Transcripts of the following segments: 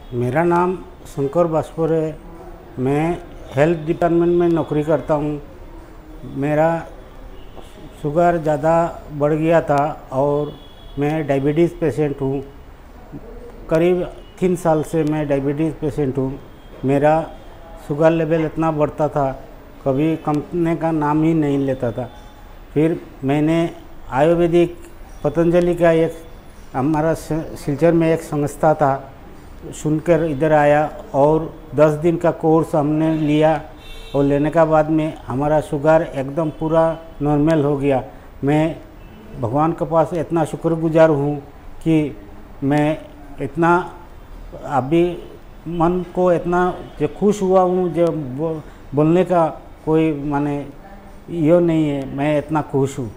मेरा नाम शंकर बास्पोर है। मैं हेल्थ डिपार्टमेंट में नौकरी करता हूँ। मेरा शुगर ज़्यादा बढ़ गया था और मैं डायबिटीज़ पेशेंट हूँ। करीब 3 साल से मैं डायबिटीज़ पेशेंट हूँ। मेरा शुगर लेवल इतना बढ़ता था, कभी कमने का नाम ही नहीं लेता था। फिर मैंने आयुर्वेदिक पतंजलि का एक हमारा सिलचर में एक संस्था था, सुनकर इधर आया और 10 दिन का कोर्स हमने लिया और लेने का बाद में हमारा शुगर एकदम पूरा नॉर्मल हो गया। मैं भगवान के पास इतना शुक्रगुजार हूँ कि मैं इतना अभी मन को इतना जो खुश हुआ हूँ, जो बोलने का कोई माने यो नहीं है, मैं इतना खुश हूँ।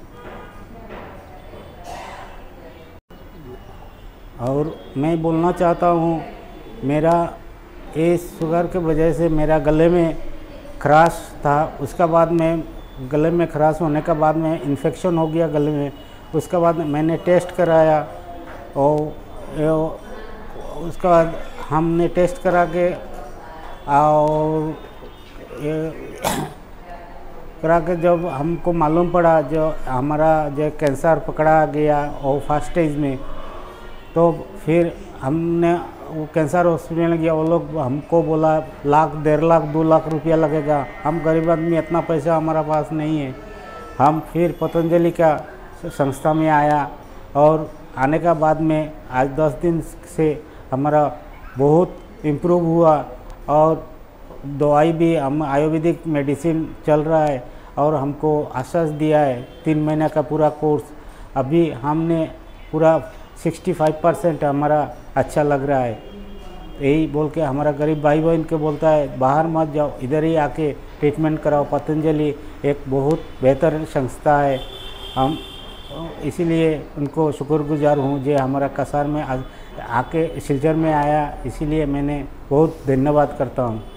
और मैं बोलना चाहता हूँ, मेरा इस शुगर के वजह से मेरा गले में खराश था। उसका बाद में गले में खराश होने का बाद में इन्फेक्शन हो गया गले में। उसका बाद मैंने टेस्ट कराया और उसका बाद हमने टेस्ट करा के और करा के जब हमको मालूम पड़ा जो हमारा जो कैंसर पकड़ा गया और फर्स्ट स्टेज में, तो फिर हमने वो कैंसर हॉस्पिटल में गया। वो लोग हमको बोला 1 लाख 1.5 लाख 2 लाख रुपया लगेगा। हम गरीब आदमी, इतना पैसा हमारा पास नहीं है। हम फिर पतंजलि का संस्था में आया और आने का बाद में आज 10 दिन से हमारा बहुत इम्प्रूव हुआ और दवाई भी हम आयुर्वेदिक मेडिसिन चल रहा है और हमको आश्वास दिया है 3 महीने का पूरा कोर्स। अभी हमने पूरा 65% हमारा अच्छा लग रहा है। यही बोल के हमारा गरीब भाई बहन के बोलता है, बाहर मत जाओ, इधर ही आके ट्रीटमेंट कराओ। पतंजलि एक बहुत बेहतर संस्था है। हम इसीलिए उनको शुक्रगुजार हूँ जो हमारा कसार में आके सिलचर में आया। इसीलिए मैंने बहुत धन्यवाद करता हूँ।